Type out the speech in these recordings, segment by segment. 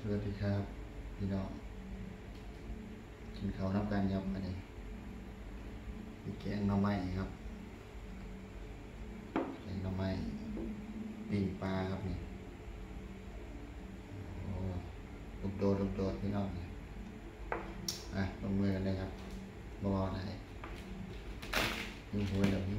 วัสดีครับพี่น้องกินข้าวน้ำกันครับอันนี้มีแกงหน่อไม้ครับแกงหน่อไม้ปิ้งปลาครับนี่โอ้ลูกโดดพี่น้องลงมือกันเลยครับบอไหนหิ้วหัวแล้ว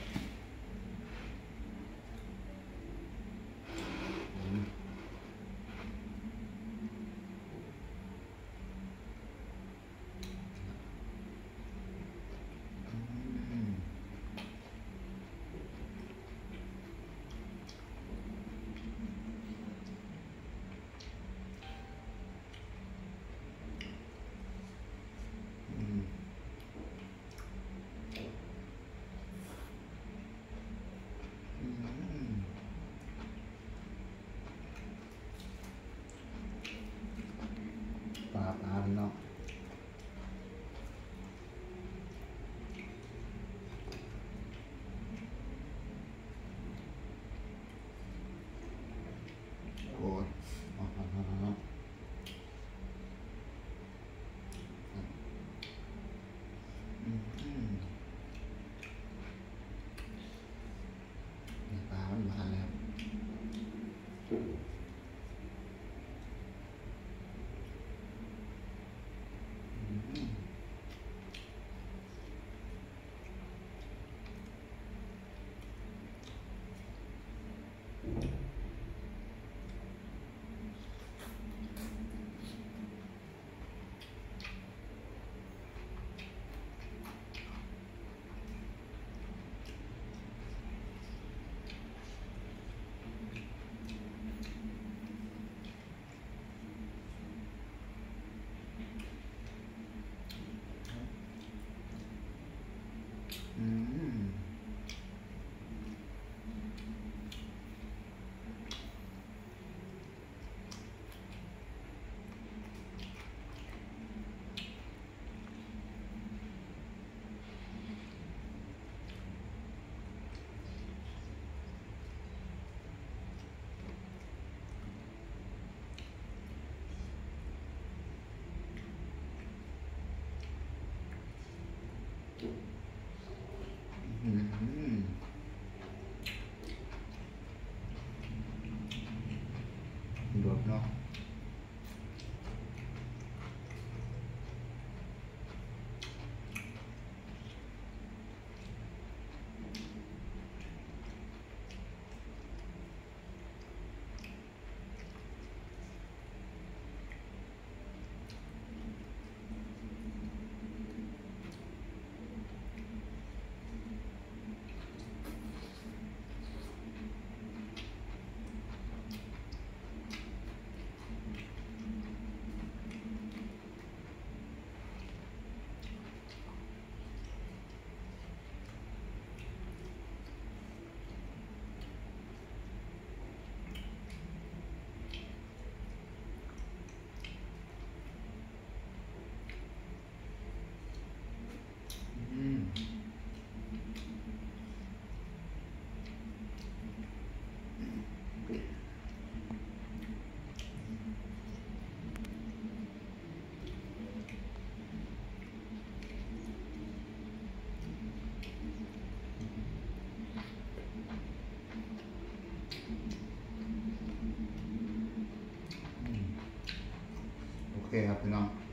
ปลาพี่น้องโอ้ยปลามันมาแล้วโดดเนาะโอเคครับพี่น้อง